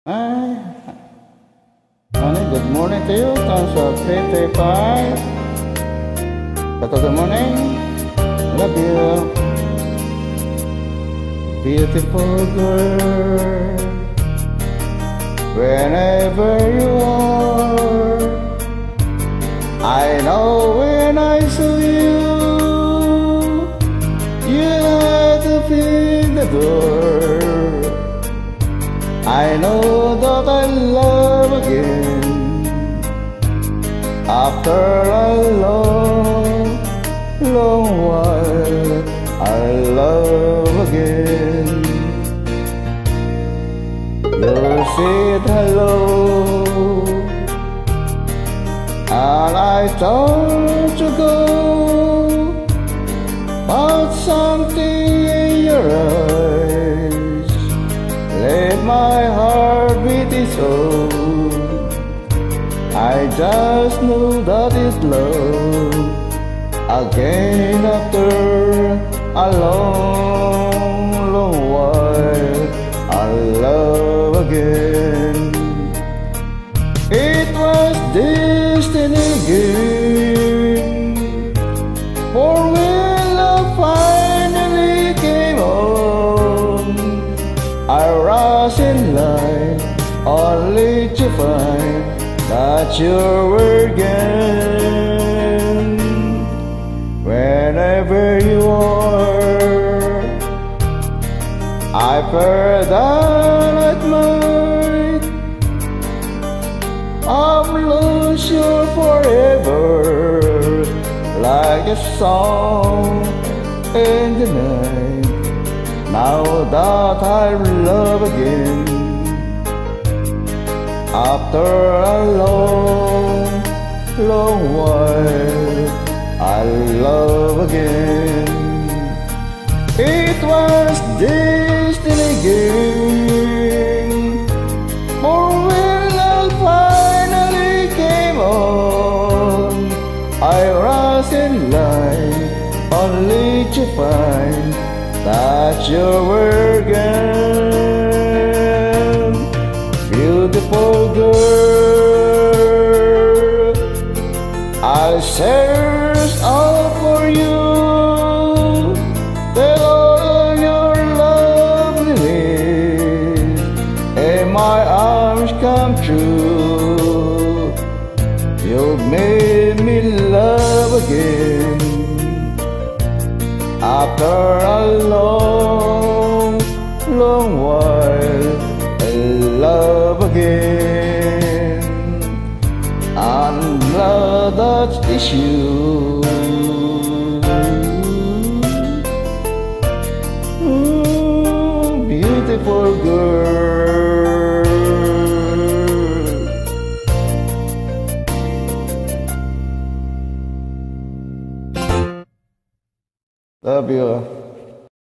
Hi, honey, good morning to you. Times of 3:35. Good morning. Love you. Beautiful girl. Whenever you are, I know when I saw you, you had to open the door. I know that I love again after a long, long while. I love again. You said hello, and I thought to go, but something in your eyes let my heart beat its own. I just knew that it's love again after a long, long while. I love again. It was destiny again, for when love finally came on, I was in line only to find that you were again. Whenever you are, I pray that at night I've lost you forever, like a song in the night. Now that I love again, after a long, long while, I love again. It was destiny again, for when love finally came on, I was in line only to find that you were again. Beautiful girl, I'll search all for you, till all your loveliness in my arms come true. You've made me love again after a long, long while. I love again, and love that is you. Beautiful girl. Love you.